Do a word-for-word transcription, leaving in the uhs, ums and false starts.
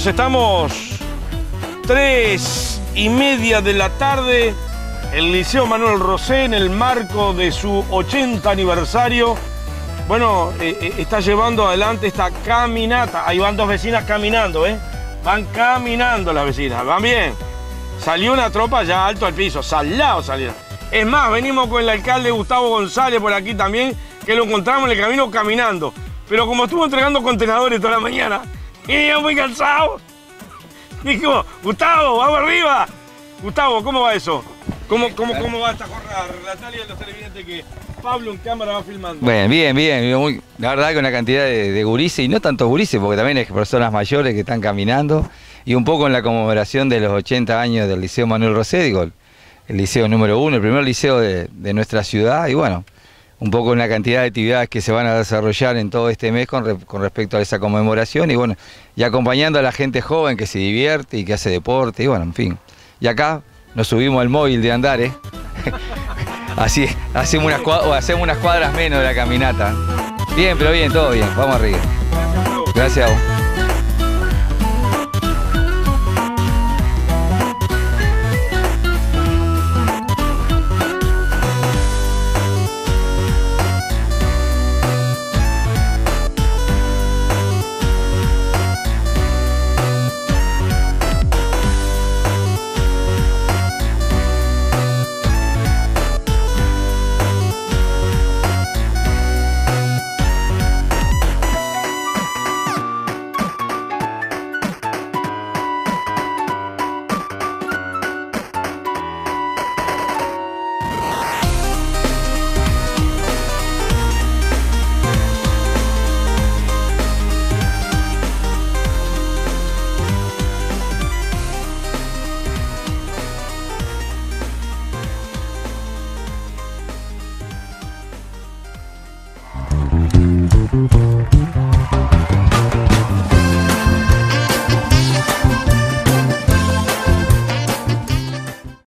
amigos, estamos tres y media de la tarde. El Liceo Manuel Rosé, en el marco de su ochenta aniversario, bueno, eh, está llevando adelante esta caminata. Ahí van dos vecinas caminando, ¿eh? Van caminando las vecinas, van bien. Salió una tropa ya alto al piso, salado salieron. Es más, venimos con el alcalde Gustavo González por aquí también, que lo encontramos en el camino caminando. Pero como estuvo entregando contenedores toda la mañana, y yo muy cansado, dijo, Gustavo, vamos arriba. Gustavo, ¿cómo va eso? ¿Cómo, cómo, cómo va esta jornada? Relatale a los televidentes que Pablo en cámara va filmando. Bueno, bien, bien. Muy, la verdad que una cantidad de, de gurises, y no tanto gurises, porque también hay personas mayores que están caminando, y un poco en la conmemoración de los ochenta años del Liceo Manuel Rosé, digo, el liceo número uno, el primer liceo de, de nuestra ciudad, y bueno, un poco en la cantidad de actividades que se van a desarrollar en todo este mes con, re, con respecto a esa conmemoración, y bueno, y acompañando a la gente joven que se divierte y que hace deporte, y bueno, en fin. Y acá nos subimos al móvil de Andares, así hacemos unas, cuadras, hacemos unas cuadras menos de la caminata. Bien, pero bien, todo bien, vamos arriba. Gracias a vos.